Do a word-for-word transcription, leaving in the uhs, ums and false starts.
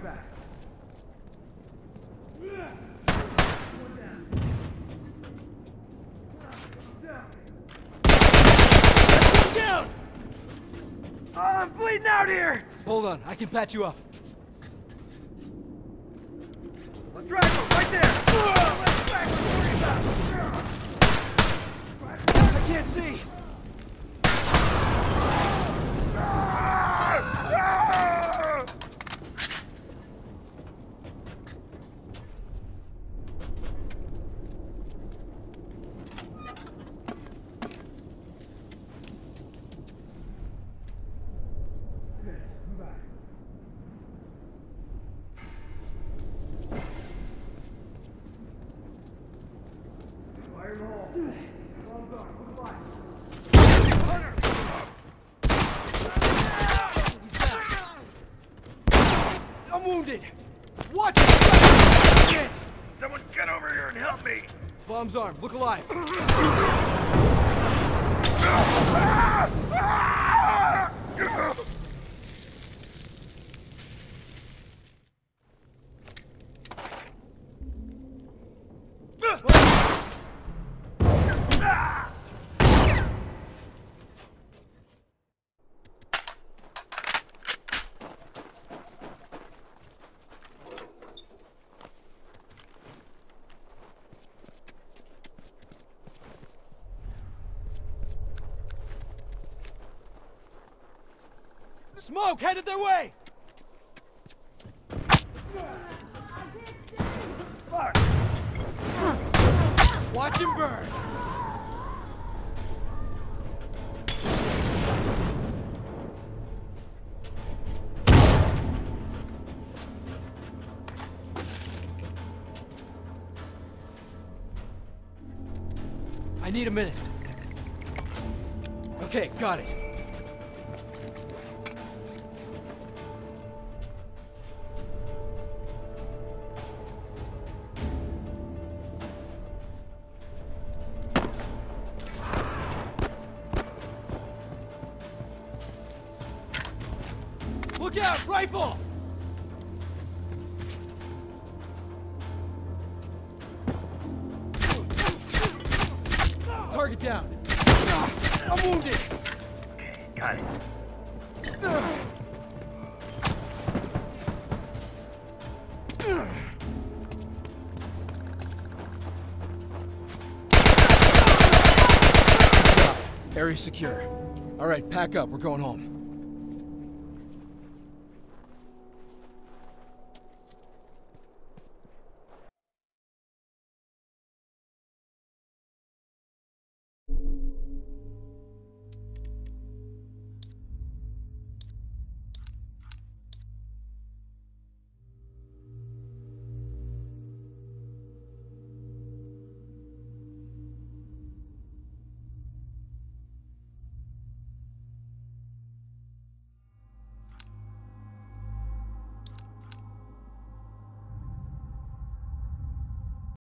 Down! Oh, I'm bleeding out here! Hold on, I can patch you up. Let's drag him right there! Oh, let's drag him! I can't see! I'm wounded! Watch it! Someone get over here and help me! Bomb's armed, look alive! Smoke headed their way! Fuck! Watch him burn! I need a minute. Okay, got it. Look out! Rifle! Target down. I'm wounded. Okay, got it. Area secure. All right, pack up. We're going home.